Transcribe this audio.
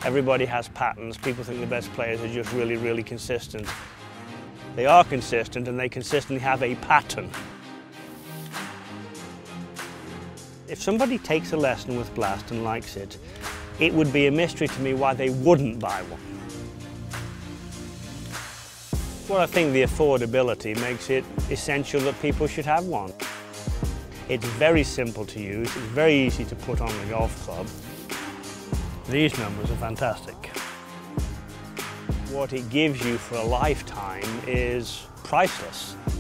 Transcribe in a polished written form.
Everybody has patterns. People think the best players are just really, really consistent. They are consistent and they consistently have a pattern. If somebody takes a lesson with Blast and likes it, it would be a mystery to me why they wouldn't buy one. Well, I think the affordability makes it essential that people should have one. It's very simple to use, it's very easy to put on the golf club. These numbers are fantastic. What it gives you for a lifetime is priceless.